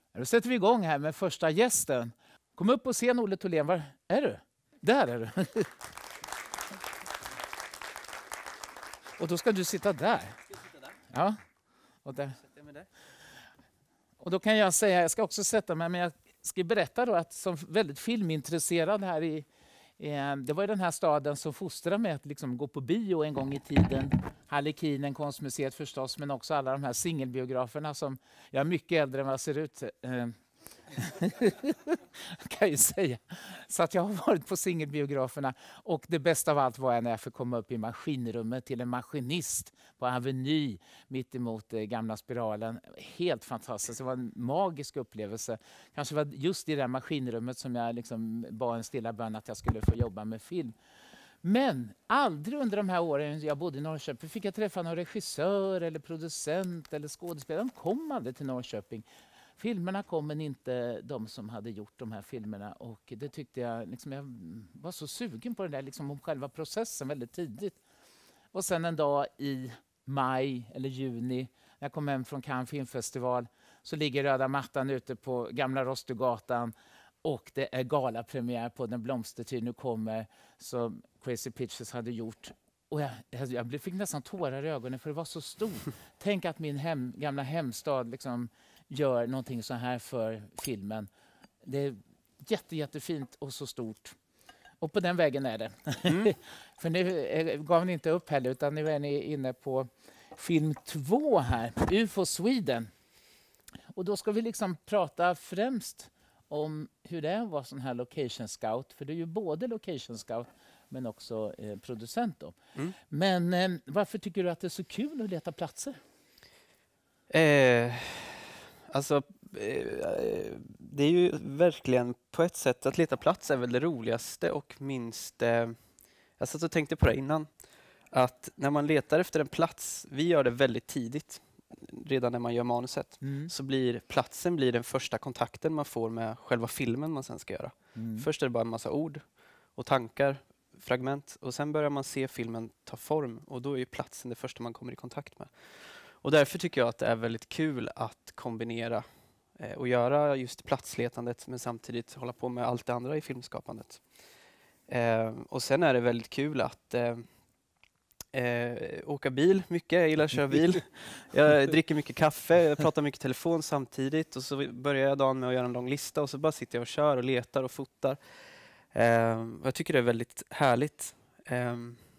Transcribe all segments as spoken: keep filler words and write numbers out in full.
Då sätter vi igång här med första gästen. Kom upp på scen, Olle Thorlén. Var är du? Där är du. Och då ska du sitta där. Ja. Och, där. Och då kan jag säga, jag ska också sätta mig, men jag ska berätta då att som väldigt filmintresserad här i, eh, det var ju den här staden som fostrade mig att liksom gå på bio en gång i tiden. Harlekinen, Konstmuseet förstås, men också alla de här singelbiograferna som, jag är mycket äldre än vad jag ser ut. Eh, kan jag säga. Så att jag har varit på singelbiograferna och det bästa av allt var när jag fick komma upp i maskinrummet till en maskinist på Aveny mitt emot eh, gamla Spiralen. Helt fantastiskt, det var en magisk upplevelse. Kanske var just i det där maskinrummet som jag liksom bad en stilla bön att jag skulle få jobba med film. Men aldrig under de här åren jag bodde i Norrköping fick jag träffa någon regissör eller producent eller skådespelare. De kom aldrig till Norrköping. Filmerna kom, men inte de som hade gjort de här filmerna. Och det tyckte jag, liksom, jag var så sugen på det där, liksom, om själva processen väldigt tidigt. Och sen en dag i maj eller juni, när jag kom hem från Cannes filmfestival, så ligger röda mattan ute på Gamla Rostugatan. Och det är galapremiär på Den blomstertid nu kommer, som Crazy Pictures hade gjort. Och jag, jag fick nästan tårar i ögonen för det var så stort. Tänk att min hem, gamla hemstad liksom gör någonting så här för filmen. Det är jätte, jättefint och så stort. Och på den vägen är det. Mm. För nu gav ni inte upp heller, utan nu är ni inne på film två här, U F O Sweden. Och då ska vi liksom prata främst om hur det är att vara sån här location scout. För du är ju både location scout men också eh, producent då. Mm. Men eh, varför tycker du att det är så kul att leta platser? Eh, alltså, eh, det är ju verkligen på ett sätt att leta plats är väl det roligaste och minst... Eh, jag satt och tänkte på det innan. Att när man letar efter en plats, vi gör det väldigt tidigt. Redan när man gör manuset, mm. så blir platsen blir den första kontakten man får med själva filmen man sen ska göra. Mm. Först är det bara en massa ord och tankar, fragment, och sen börjar man se filmen ta form och då är ju platsen det första man kommer i kontakt med. Och därför tycker jag att det är väldigt kul att kombinera eh, och göra just platsletandet men samtidigt hålla på med allt det andra i filmskapandet. Eh, och sen är det väldigt kul att eh, Eh, åka bil mycket, jag gillar att köra bil. Jag dricker mycket kaffe, jag pratar mycket telefon samtidigt och så börjar jag dagen med att göra en lång lista och så bara sitter jag och kör och letar och fotar. Eh, jag tycker det är väldigt härligt. Eh,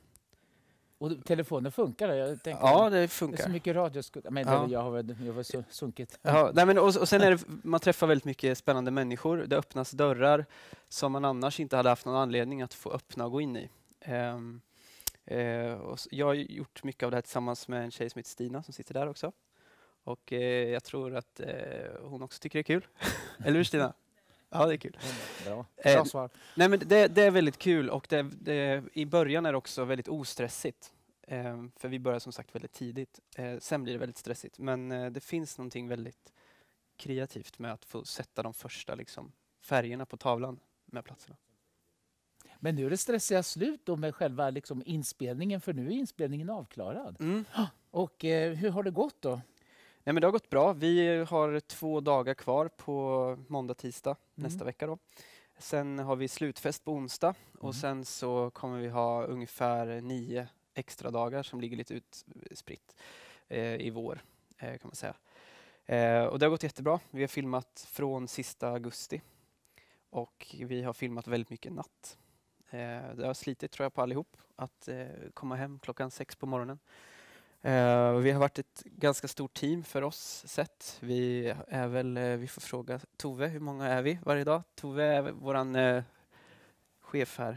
och telefonen funkar? Jag tänker, ja, det funkar. Det är så mycket radio. Men ja. jag har väl jag var så sunkigt. Ja, nej men och, och sen är det, man träffar väldigt mycket spännande människor. Det öppnas dörrar som man annars inte hade haft någon anledning att få öppna och gå in i. Eh, Eh, och jag har gjort mycket av det här tillsammans med en tjej som heter Stina som sitter där också. Och eh, jag tror att eh, hon också tycker det är kul. Eller hur, Stina? Ja, det är kul. Bra. Eh, Bra svar. Nej, men det, det är väldigt kul och det, det, i början är det också väldigt ostressigt. Eh, för vi börjar som sagt väldigt tidigt. Eh, sen blir det väldigt stressigt. Men eh, det finns någonting väldigt kreativt med att få sätta de första liksom, färgerna på tavlan med platserna. Men nu är det stressiga slut då med själva liksom inspelningen, för nu är inspelningen avklarad. Mm. Och eh, hur har det gått då? Nej, men det har gått bra. Vi har två dagar kvar på måndag, tisdag mm. nästa vecka då. Sen har vi slutfest på onsdag mm. och sen så kommer vi ha ungefär nio extra dagar som ligger lite utspritt eh, i vår eh, kan man säga. Eh, och det har gått jättebra. Vi har filmat från sista augusti och vi har filmat väldigt mycket natt. Eh, det har slitit tror jag på allihop att eh, komma hem klockan sex på morgonen. Eh, vi har varit ett ganska stort team för oss sett. Vi är väl, eh, vi får fråga Tove, hur många är vi varje dag? Tove är våran eh, chef här.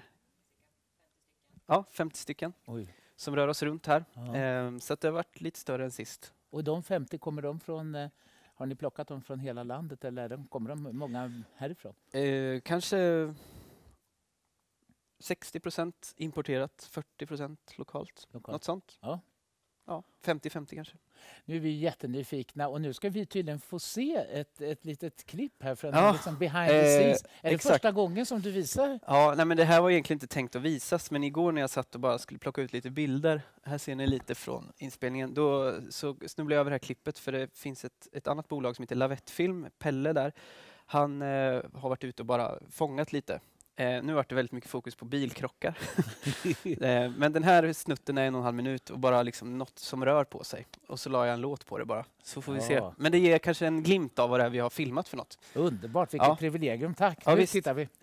Ja, femtio stycken. Oj. Som rör oss runt här. Eh, så att det har varit lite större än sist. Och de femtio, kommer de från, eh, har ni plockat dem från hela landet eller de, kommer de många härifrån? Eh, kanske sextio procent importerat, fyrtio procent lokalt. lokalt. Något sånt. Ja. ja, femtio femtio kanske. Nu är vi jättenyfikna och nu ska vi tydligen få se ett, ett litet klipp här från Ja, liksom behind the scenes. eh, Är det exakt. första gången som du visar? Ja, nej, men det här var egentligen inte tänkt att visas, men igår när jag satt och bara skulle plocka ut lite bilder, här ser ni lite från inspelningen, då så snubblade jag över det här klippet för det finns ett, ett annat bolag som heter Lavettfilm, Pelle där. Han eh, har varit ute och bara fångat lite. Eh, nu har det väldigt mycket fokus på bilkrockar. eh, men den här snutten är en och en halv minut och bara liksom något som rör på sig. Och så la jag en låt på det bara. Så får vi Ja. se. Men det ger kanske en glimt av vad det är vi har filmat för något. Underbart, vilket Ja. privilegium. Tack. Ja, nu visst. tittar vi.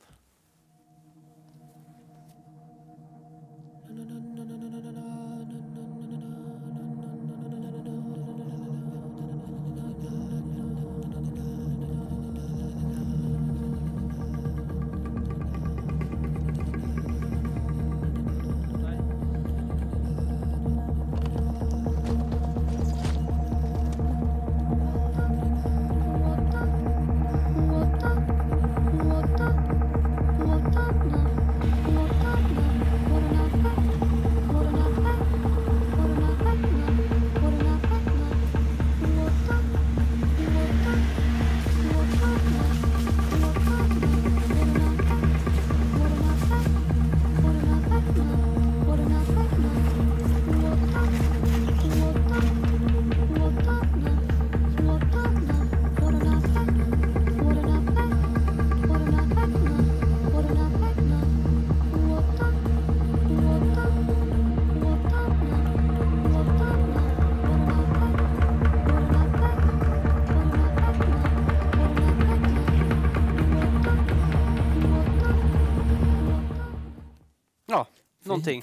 Ja, någonting.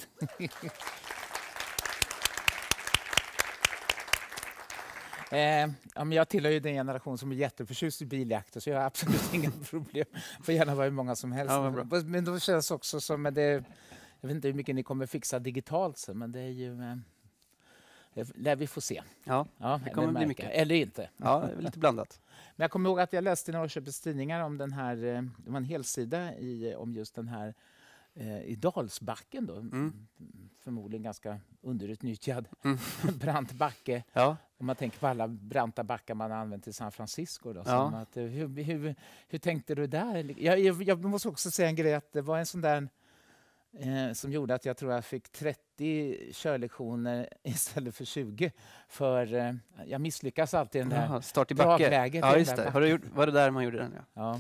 Eh, ja, men jag tillhör ju den generation som är jätteförtjust i biljakter så jag har absolut inga problem. Det får gärna vara hur många som helst. Ja, vad bra. Men då känns också som att det, jag vet inte hur mycket ni kommer fixa digitalt sen, men det är ju eh, det lär vi få se. Ja, Ja, det kommer eller bli märka. mycket. Eller inte. Ja, det är lite blandat. Men jag kommer ihåg att jag läste i Norrköpings tidningar om den här, eh, det var en helsida i, om just den här eh, i Dalsbacken då. Mm. Förmodligen ganska underutnyttjad Mm. brant backe. Ja, Om man tänker på alla branta backar man har använt i San Francisco. Då, Ja. som att, eh, hur, hur, hur tänkte du där? Jag, jag, jag måste också säga en grej att det var en sån där eh, som gjorde att jag tror jag fick trettio körlektioner istället för tjugo. För eh, jag misslyckas alltid i den där Jaha, start i backe. dragläget i Ja, den just där det. Har du gjort, var det där man gjorde den? Ja. Ja.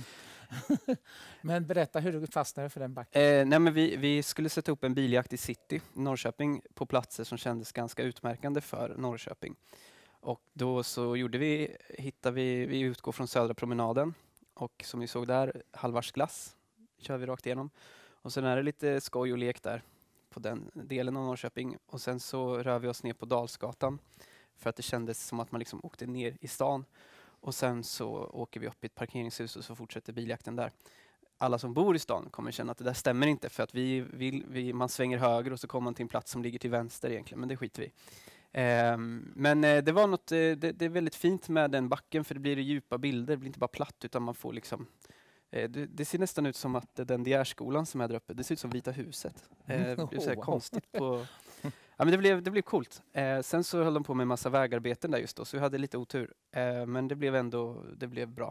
Men berätta hur du fastnade för den backen. Eh, nej, men vi, vi skulle sätta upp en biljakt i city, i Norrköping, på platser som kändes ganska utmärkande för Norrköping. Och då så gjorde vi, hittade vi, vi utgår från Södra promenaden och som ni såg där, Halvarsglass kör vi rakt igenom. Och sen är det lite skoj och lek där på den delen av Norrköping. Och sen så rör vi oss ner på Dalsgatan för att det kändes som att man liksom åkte ner i stan. Och sen så åker vi upp i ett parkeringshus och så fortsätter biljakten där. Alla som bor i stan kommer känna att det där stämmer inte för att vi vill, vi, man svänger höger och så kommer man till en plats som ligger till vänster egentligen, men det skiter vi. Um, men uh, det var något, uh, det, det är väldigt fint med den backen för det blir djupa bilder, det blir inte bara platt utan man får liksom uh, det, det ser nästan ut som att uh, den D R-skolan som är där uppe, det ser ut som Vita huset. Uh, det blir så här Wow. konstigt på... Ja, men det blev, det blev coolt. Uh, sen så höll de på med en massa vägarbeten där just då, så vi hade lite otur. Uh, men det blev ändå, det blev bra.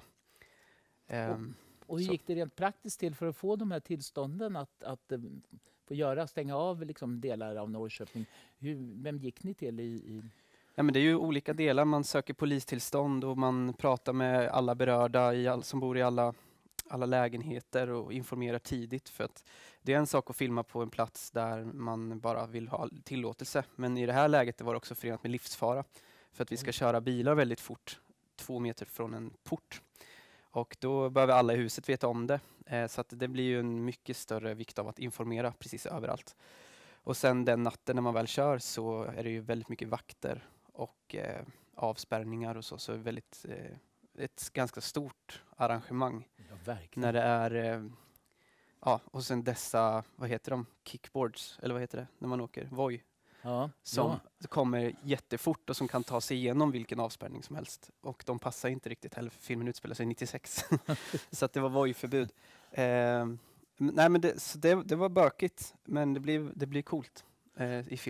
Um, Och hur så. gick det rent praktiskt till för att få de här tillstånden att, att eh, få göra, stänga av liksom delar av Norrköping? Hur, vem gick ni till i... i... Ja, men det är ju olika delar. Man söker polistillstånd och man pratar med alla berörda i all, som bor i alla, alla lägenheter och informerar tidigt. För att det är en sak att filma på en plats där man bara vill ha tillåtelse. Men i det här läget det var det också förenat med livsfara. För att vi ska köra bilar väldigt fort, två meter från en port. Och då behöver alla i huset veta om det. Eh, så att det blir ju en mycket större vikt av att informera precis överallt. Och sen den natten när man väl kör så är det ju väldigt mycket vakter och eh, avspärrningar och så. Så det är väldigt, eh, ett ganska stort arrangemang. Ja, verkligen. När det är, eh, ja, och sen dessa, vad heter de? Kickboards, eller vad heter det? När man åker, Voi. Ja, Som ja. kommer jättefort och som kan ta sig igenom vilken avspärrning som helst. Och de passar inte riktigt heller för filmen utspelar sig nittiosex. Så att det var Voi-förbud. Eh, nej men det, så det, det var bökigt men det blev, det blev coolt eh, i filmen.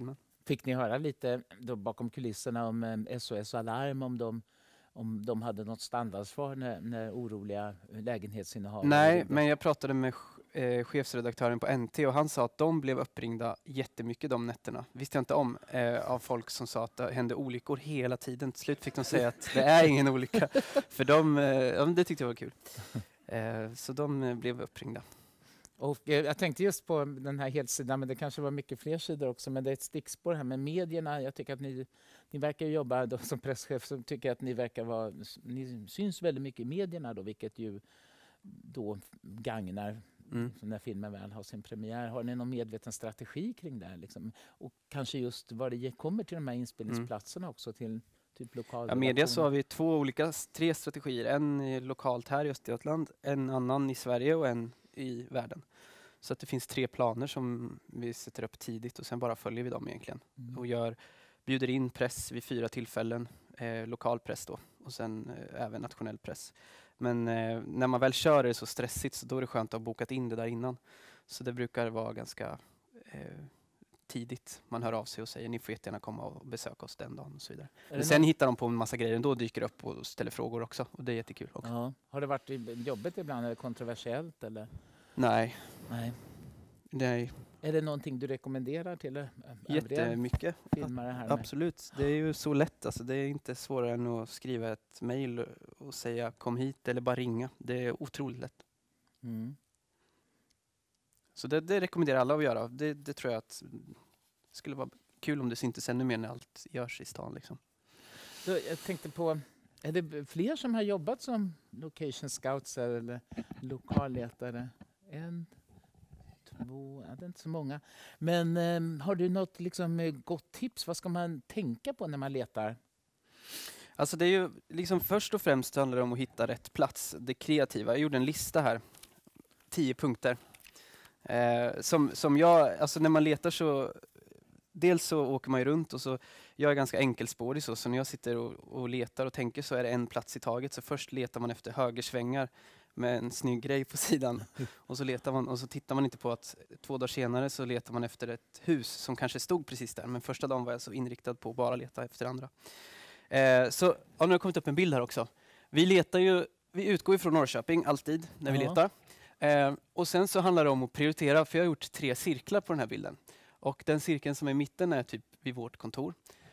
Fick ni höra lite då bakom kulisserna om eh, S O S Alarm, om de, om de hade något standardsvar när, när oroliga lägenhetsinnehavare Nej, ringde? men jag pratade med eh, chefsredaktören på N T och han sa att de blev uppringda jättemycket de nätterna. Visste jag inte om, eh, av folk som sa att det hände olyckor hela tiden. Till slut fick de säga att det är ingen olycka. För de, eh, ja, det tyckte jag var kul. Eh, så de eh, blev uppringda. Och eh, jag tänkte just på den här helsidan, men det kanske var mycket fler sidor också, men det är ett stickspår här med medierna. Jag tycker att ni, ni verkar jobba då, som presschef, så tycker jag att ni verkar vara, ni syns väldigt mycket i medierna då, vilket ju då gagnar Mm. när filmen väl har sin premiär. Har ni någon medveten strategi kring det här? Liksom? Och kanske just vad det kommer till de här inspelningsplatserna också, till typ lokal. Ja, media så har vi två olika, tre strategier. En är lokalt här i Östergötland, en annan i Sverige och en i världen. Så att det finns tre planer som vi sätter upp tidigt och sen bara följer vi dem egentligen. Mm. Och gör, bjuder in press vid fyra tillfällen, eh, lokal press då och sen eh, även nationell press. Men eh, när man väl kör är det så stressigt så då är det skönt att ha bokat in det där innan. Så det brukar vara ganska eh, tidigt. Man hör av sig och säger ni får jättegärna komma och besöka oss den dagen och så vidare. Men sen någon... hittar de på en massa grejer och då dyker upp och ställer frågor också. Och det är jättekul också. Ja. Har det varit jobbigt ibland eller kontroversiellt? Eller? Nej. Nej. Nej. Är det någonting du rekommenderar till övriga Jättemycket. filmare här? Absolut. Det är ju så lätt. Alltså, det är inte svårare än att skriva ett mejl och säga kom hit eller bara ringa. Det är otroligt lätt. Mm. Så det, det rekommenderar alla att göra. Det, det tror jag att det skulle vara kul om det syntes ännu mer när allt görs i stan. Liksom. Så jag tänkte på, är det fler som har jobbat som location scouts eller lokalletare? En, två, ja, det är inte så många. Men eh, har du något liksom, gott tips? Vad ska man tänka på när man letar? Alltså det är ju liksom först och främst handlar det om att hitta rätt plats. Det kreativa. Jag gjorde en lista här. Tio punkter. Eh, som, som jag, alltså när man letar så dels så åker man ju runt och så jag är ganska enkelspårig så, så när jag sitter och, och letar och tänker så är det en plats i taget. Så först letar man efter högersvängar med en snygg grej på sidan och så letar man och så tittar man inte på att två dagar senare så letar man efter ett hus som kanske stod precis där, men första dagen var jag så inriktad på att bara leta efter andra. Eh, så ja, nu har det kommit upp en bild här också. Vi letar ju, vi utgår ju från Norrköping alltid när vi Ja. letar. Eh, och sen så handlar det om att prioritera, för jag har gjort tre cirklar på den här bilden. Och den cirkeln som är i mitten är typ vid vårt kontor.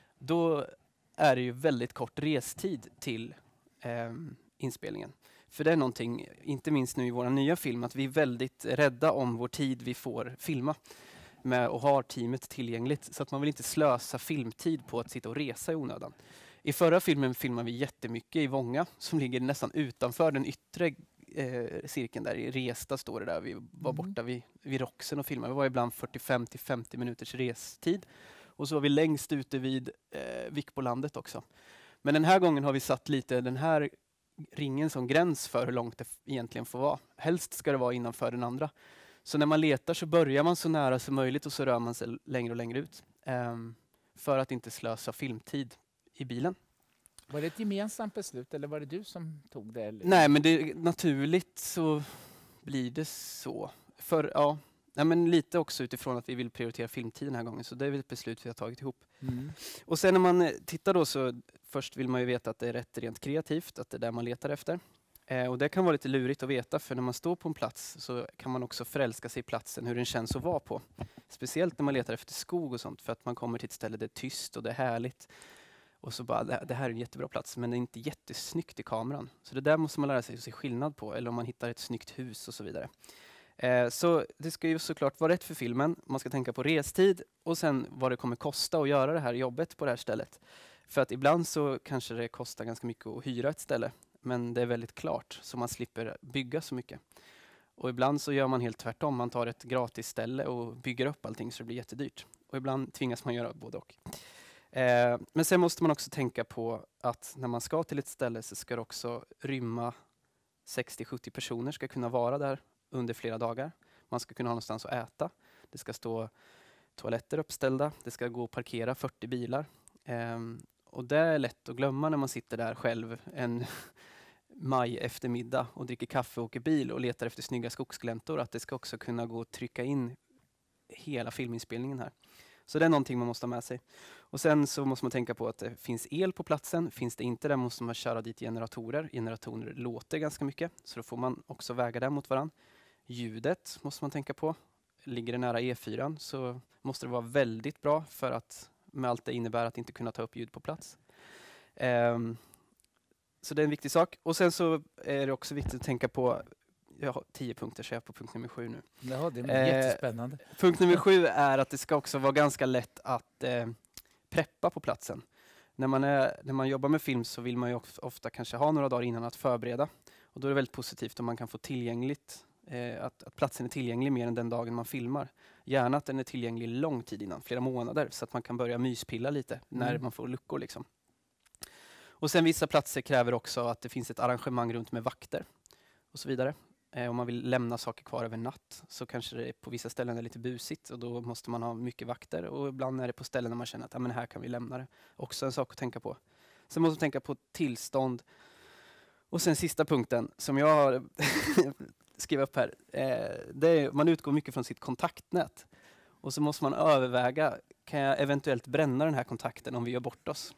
Då är det ju väldigt kort restid till eh, inspelningen. För det är någonting, inte minst nu i vår nya film, att vi är väldigt rädda om vår tid vi får filma med och har teamet tillgängligt. Så att man vill inte slösa filmtid på att sitta och resa i onödan. I förra filmen filmade vi jättemycket i Vånga som ligger nästan utanför den yttre eh, cirkeln där. I Resta står det där. Vi var Mm. borta vid, vid Roxen och filmade. Vi var ibland fyrtiofem till femtio minuters restid. Och så var vi längst ute vid eh, Vikbolandet också. Men den här gången har vi satt lite den här ringen som gräns för hur långt det egentligen får vara. Helst ska det vara innanför den andra. Så när man letar så börjar man så nära som möjligt och så rör man sig längre och längre ut. Um, för att inte slösa filmtid i bilen. Var det ett gemensamt beslut eller var det du som tog det? Eller? Nej, men det, naturligt så blir det så. För, ja, nej, men lite också utifrån att vi vill prioritera filmtid den här gången. Så det är väl ett beslut vi har tagit ihop. Mm. Och sen när man tittar då så först vill man ju veta att det är rätt rent kreativt. Att det är där man letar efter. Eh, och det kan vara lite lurigt att veta, för när man står på en plats så kan man också förälska sig i platsen, hur den känns att vara på. Speciellt när man letar efter skog och sånt, för att man kommer till ett ställe där det är tyst och det är härligt. Och så bara, det här är en jättebra plats, men det är inte jättesnyggt i kameran. Så det där måste man lära sig att se skillnad på, eller om man hittar ett snyggt hus och så vidare. Eh, så det ska ju såklart vara rätt för filmen. Man ska tänka på restid och sen vad det kommer kosta att göra det här jobbet på det här stället. För att ibland så kanske det kostar ganska mycket att hyra ett ställe. Men det är väldigt klart, så man slipper bygga så mycket. Och ibland så gör man helt tvärtom. Man tar ett gratis ställe och bygger upp allting så det blir jättedyrt. Och ibland tvingas man göra både och. Eh, men sen måste man också tänka på att när man ska till ett ställe så ska det också rymma sextio till sjuttio personer ska kunna vara där under flera dagar. Man ska kunna ha någonstans att äta. Det ska stå toaletter uppställda. Det ska gå att parkera fyrtio bilar. Eh, och det är lätt att glömma när man sitter där själv en maj eftermiddag och dricker kaffe och åker bil och letar efter snygga skogsgläntor. Att det ska också kunna gå att trycka in hela filminspelningen här. Så det är någonting man måste ha med sig. Och sen så måste man tänka på att det finns el på platsen. Finns det inte det måste man köra dit generatorer. Generatorer låter ganska mycket, så då får man också väga det mot varandra. Ljudet måste man tänka på. Ligger det nära E fyra så måste det vara väldigt bra för att med allt det innebär att inte kunna ta upp ljud på plats. Um, så det är en viktig sak. Och sen så är det också viktigt att tänka på, jag har tio punkter så jag är på punkt nummer sju nu. Ja, det är eh, jättespännande. Punkt nummer sju är att det ska också vara ganska lätt att eh, preppa på platsen. När man, är, när man jobbar med film så vill man ju ofta kanske ha några dagar innan att förbereda. Och då är det väldigt positivt om man kan få tillgängligt, eh, att, att platsen är tillgänglig mer än den dagen man filmar. Gärna att den är tillgänglig lång tid innan, flera månader, så att man kan börja myspilla lite när Mm. man får luckor liksom. Och sen vissa platser kräver också att det finns ett arrangemang runt med vakter och så vidare. Eh, om man vill lämna saker kvar över natt så kanske det på vissa ställen är lite busigt och då måste man ha mycket vakter. Och ibland är det på ställen där man känner att ja, men här kan vi lämna det. Också en sak att tänka på. Sen måste man tänka på tillstånd. Och sen sista punkten som jag har skrivit upp här. Eh, det är, man utgår mycket från sitt kontaktnät. Och så måste man överväga, kan jag eventuellt bränna den här kontakten om vi gör bort oss?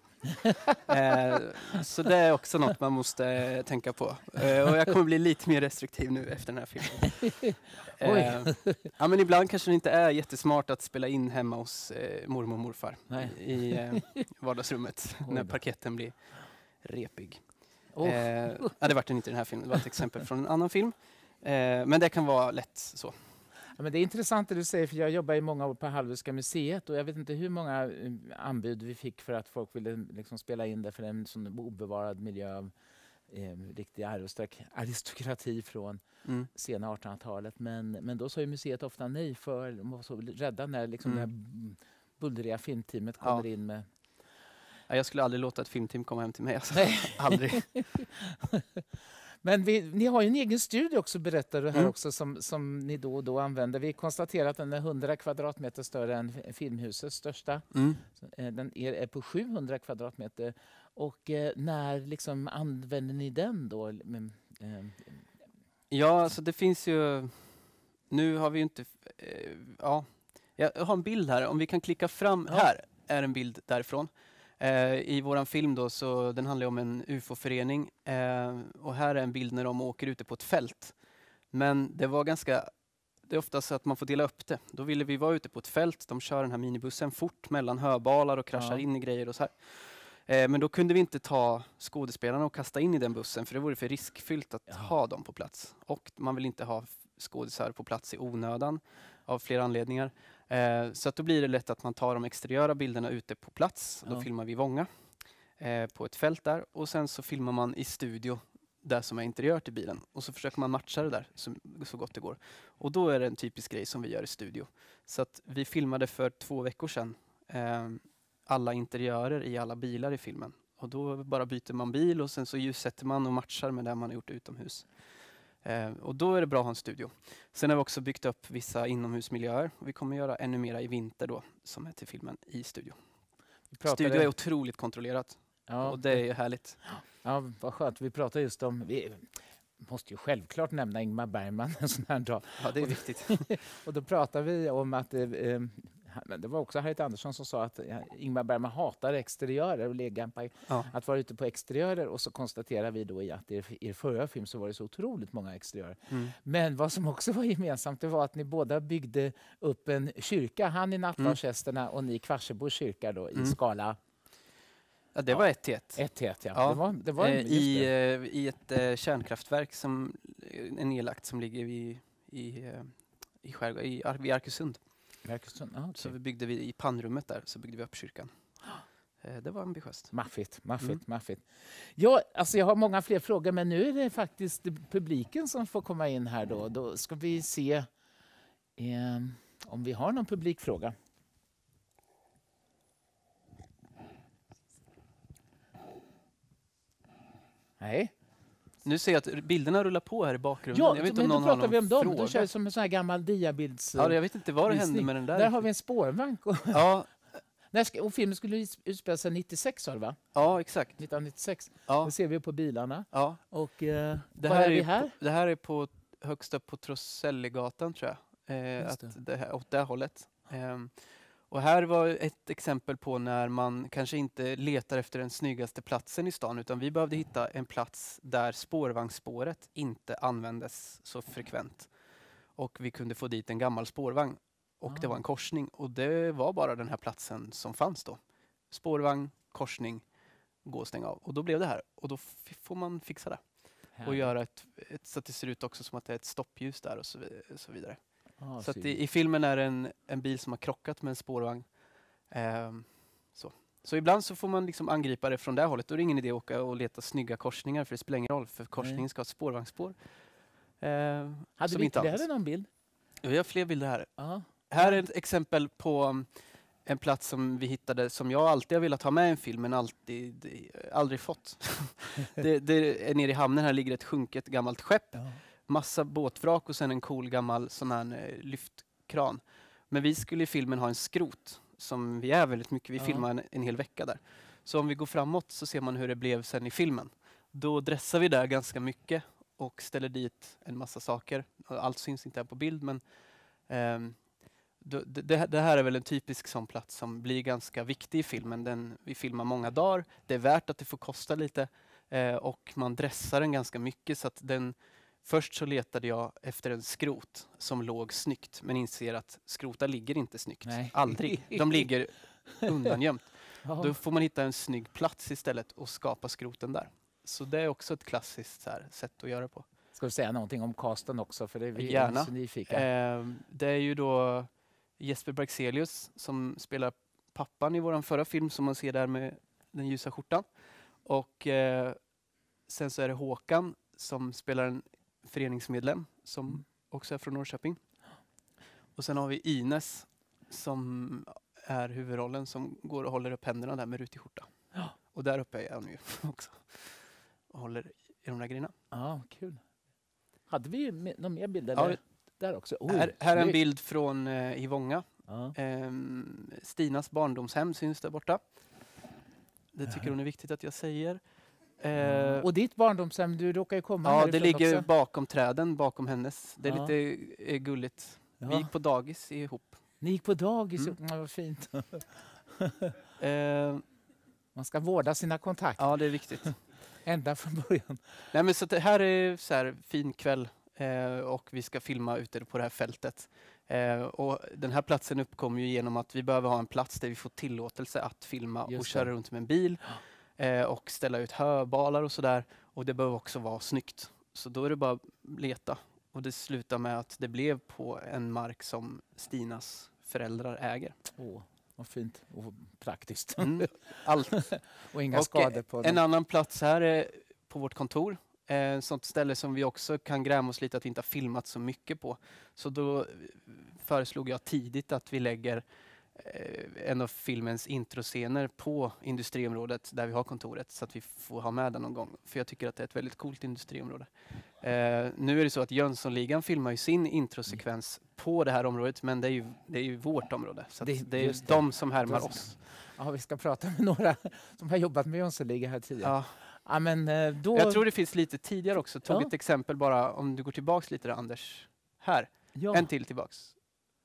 eh, så det är också något man måste eh, tänka på. Eh, och jag kommer bli lite mer restriktiv nu efter den här filmen. Eh, ja, men ibland kanske det inte är jättesmart att spela in hemma hos eh, mormor och morfar. Nej. i eh, vardagsrummet när parketten blir repig. Oh. Eh, ja, det var den inte i den här filmen, det var ett exempel från en annan film. Eh, men det kan vara lätt så. Ja, men det är intressant det du säger, för jag jobbar i många år på Hallwylska museet och jag vet inte hur många anbud vi fick för att folk ville liksom spela in det för en sån obevarad miljö av eh, riktig aristokrati från mm. sena artonhundratalet. Men, men då sa ju museet ofta nej, för de var så rädda när liksom mm. det här bullriga filmteamet kommer ja. in med... Ja, jag skulle aldrig låta ett filmteam komma hem till mig. Alltså. aldrig. Men vi, ni har ju en egen studio också, berättar du här mm. också, som, som ni då och då använder. Vi konstaterar att den är hundra kvadratmeter större än Filmhusets största. Mm. Den är, är på sjuhundra kvadratmeter. Och eh, när liksom använder ni den då? Eh, ja, alltså det finns ju... Nu har vi ju inte... Eh, ja, jag har en bild här. Om vi kan klicka fram... Ja. Här är en bild därifrån. Eh, I våran film då, så den handlar om en U F O-förening eh, och här är en bild när de åker ute på ett fält. Men det var ganska, det är ofta så att man får dela upp det. Då ville vi vara ute på ett fält, de kör den här minibussen fort mellan höbalar och kraschar ja. in i grejer och så här. Eh, men då kunde vi inte ta skådespelarna och kasta in i den bussen, för det vore för riskfyllt att ja. ha dem på plats. Och man vill inte ha skådespelare på plats i onödan av flera anledningar. Eh, så att då blir det lätt att man tar de exteriöra bilderna ute på plats. Ja. Då filmar vi Vånga eh, på ett fält där. Och sen så filmar man i studio där som är interiör till bilen. Och så försöker man matcha det där så, så gott det går. Och då är det en typisk grej som vi gör i studio. Så att vi filmade för två veckor sedan eh, alla interiörer i alla bilar i filmen. Och då bara byter man bil och sen så ljussätter man och matchar med det man har gjort utomhus. Eh, och då är det bra att ha en studio. Sen har vi också byggt upp vissa inomhusmiljöer. Och vi kommer göra ännu mera i vinter då, som är till filmen i studio. Studio är otroligt kontrollerat. Ja. Och det är härligt. Ja, vad skönt. Vi pratar just om... Vi måste ju självklart nämna Ingmar Bergman en sån här dag. Ja, det är viktigt. Och då pratar vi om att... Eh, det var också Harriet Andersson som sa att Ingmar Bergman hatar exteriörer och läggampar. Ja. Att vara ute på exteriörer, och så konstaterar vi då i att i er förra film så var det så otroligt många exteriörer. Mm. Men vad som också var gemensamt, det var att ni båda byggde upp en kyrka. Han i Nattvardsgästerna och ni Kvarsebo kyrka då mm. i skala... Ja, det var ett till ett. Ett till ett, ja. ja. Det var, det var I, det. I ett uh, kärnkraftverk som är nedlagt som ligger vid, i, uh, i, skärgård, i Ar- vid Arkösund. Arkösund. Ah, okay. Så vi byggde vi i pannrummet där, så byggde vi upp kyrkan. Uh, det var ambitiöst. Maffigt, maffigt, mm. maffigt. Ja, alltså jag har många fler frågor, men nu är det faktiskt publiken som får komma in här då. Då ska vi se eh, om vi har någon publikfråga. Nej. Nu ser jag att bilderna rullar på här i bakgrunden. Ja, jag vet inte men om någon då pratar vi om dem. Fråga. Då kör jag som en sån här gammal diabilds. Ja, jag vet inte vad det hände med den där. Där har vi en spårvagn. Ja. När ska, och filmen skulle utspela sig nittiosex, va? Ja, exakt. nittonhundranittiosex. Ja. Det ser vi på bilarna. Ja. Och eh, det här är, är vi här? På, det här är på högst upp på Troselligatan, tror jag. Eh, att det. Det här, åt det hållet. Eh, Och här var ett exempel på när man kanske inte letar efter den snyggaste platsen i stan, utan vi behövde hitta en plats där spårvagnsspåret inte användes så frekvent. Och vi kunde få dit en gammal spårvagn. Och Ah. det var en korsning. Och det var bara den här platsen som fanns då. Spårvagn, korsning, gå och stänga av. Och då blev det här. Och då f- får man fixa det. Här. Och göra ett, ett, så att det ser ut också som att det är ett stoppljus där och så, vid- så vidare. Ah, Så att synd. i, i filmen är det en, en bil som har krockat med en spårvagn. Ehm, så. så ibland så får man liksom angripa det från det hållet. Då är det ingen idé att åka och leta snygga korsningar, för det spelar ingen roll, för korsningen Nej. ska ha ett spårvagnsspår. Ehm, Hade som vi inte ytterligare används. någon bild? Vi har fler bilder här. Ja. Här är ett exempel på um, en plats som vi hittade, som jag alltid har velat ha med i en film, men alltid, aldrig fått. det, det är nere i hamnen, här ligger ett sjunket gammalt skepp. Ja. Massa båtvrak och sen en cool gammal sån här eh, lyftkran. Men vi skulle i filmen ha en skrot, som vi är väldigt mycket. Vi Ja. filmar en, en hel vecka där. Så om vi går framåt så ser man hur det blev sen i filmen. Då dressar vi där ganska mycket och ställer dit en massa saker. Allt syns inte här på bild, men ehm, då, det, det här är väl en typisk sån plats som blir ganska viktig i filmen. Den, vi filmar många dagar. Det är värt att det får kosta lite. Eh, och man dressar den ganska mycket, så att den... Först så letade jag efter en skrot som låg snyggt, men inser att skrotar ligger inte snyggt. Nej. Aldrig. De ligger undangömt. Ja. Då får man hitta en snygg plats istället och skapa skroten där. Så det är också ett klassiskt så här, sätt att göra på. Ska vi säga någonting om casten också? För det är vi Gärna. är så nyfikna. Eh, det är ju då Jesper Braxelius som spelar pappan i våran förra film, som man ser där med den ljusa skjortan. Och eh, sen så är det Håkan som spelar en föreningsmedlem som Mm. också är från Norrköping. Och sen har vi Ines som är huvudrollen, som går och håller upp händerna där med rutig skjorta. Ja. Och där uppe är jag nu också. Och håller i de där grejerna. Ja, kul. Hade vi me- någon mer bild? Ja, Eller? Där också. Oj, här, här är en snyggt. bild från eh, Ivånga. Ja. Ehm, Stinas barndomshem syns där borta. Det tycker hon är viktigt att jag säger. Eh, Och ditt barndomshem, du råkar ju komma ja, härifrån det ligger också. bakom träden, bakom hennes. Det är Ja. lite eh, gulligt. Vi Ja. gick på dagis ihop. Ni gick på dagis, Mm. ja, vad fint. Eh, Man ska vårda sina kontakter ja, det är viktigt. ända från början. Nej, men så att det här är så här fin kväll eh, och vi ska filma ute på det här fältet. Eh, och den här platsen uppkommer ju genom att vi behöver ha en plats där vi får tillåtelse att filma Just och det. köra runt med en bil eh, och ställa ut höbalar och sådär. Och det behöver också vara snyggt. Så då är det bara att leta. Och det slutar med att det blev på en mark som Stinas föräldrar äger. Åh, vad fint och praktiskt. Mm, allt. Och inga Och, skador på En dem. annan plats här är på vårt kontor. Eh, sånt ställe som vi också kan gräma oss lite att vi inte har filmat så mycket på. Så då eh, föreslog jag tidigt att vi lägger eh, en av filmens introscener på industriområdet där vi har kontoret, så att vi får ha med den någon gång. För jag tycker att det är ett väldigt coolt industriområde. Eh, nu är det så att Jönssonligan filmar ju sin introsekvens på det här området, men det är ju, det är ju vårt område. Så att Det- det, är just det. de som härmar Då- oss. Ja, vi ska prata med några som har jobbat med Jönssonligan här tidigare. Ja. Ja, men eh, då... Jag tror det finns lite tidigare också. Tog Ja. ett exempel bara, om du går tillbaks lite där, Anders. Här, ja, en till tillbaks.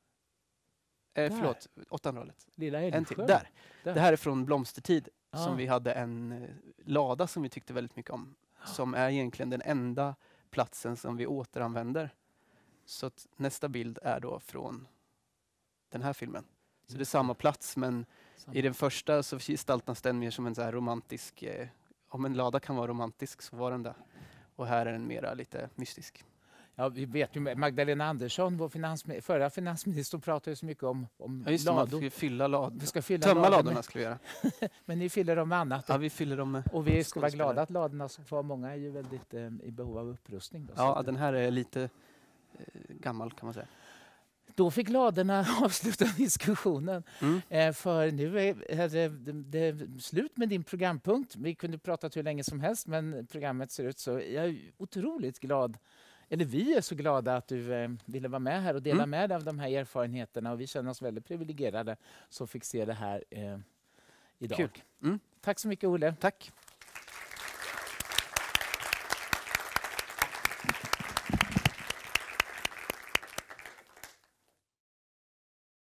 Eh, Där. förlåt, åttonde hållet. Lilla En till, Älvsjön. där. Där. Det här är från Blomstertid, Ja. som vi hade en eh, lada som vi tyckte väldigt mycket om. Som är egentligen den enda platsen som vi återanvänder. Så att nästa bild är då från den här filmen. Så det är samma plats, men Samma. i den första så gestaltas den mer som en så här romantisk... Eh, om en lada kan vara romantisk så var den där. Och här är den mera lite mystisk. Ja, vi vet ju, Magdalena Andersson, vår finansmi- förra finansminister, pratade ju så mycket om, om Ja, just det, man lador. ska fylla lad- Vi ska fylla Tömma lador ladorna med- skulle vi göra. Men ni fyller dem med annat. Ja, vi fyller dem med... Och vi ska vara skådespelare. glada att ladorna står kvar. Många är ju väldigt eh, i behov av upprustning. Då, så Ja, att- den här är lite eh, gammal kan man säga. Då fick ladorna avsluta diskussionen. Mm. Eh, för nu är är det, det, det är slut med din programpunkt. Vi kunde prata hur länge som helst, men programmet ser ut så. Jag är otroligt glad, eller vi är så glada att du eh, ville vara med här och dela Mm. med dig av de här erfarenheterna. Och vi känner oss väldigt privilegierade som fick se det här eh, idag. Kul. Mm. Tack så mycket, Olle. Tack.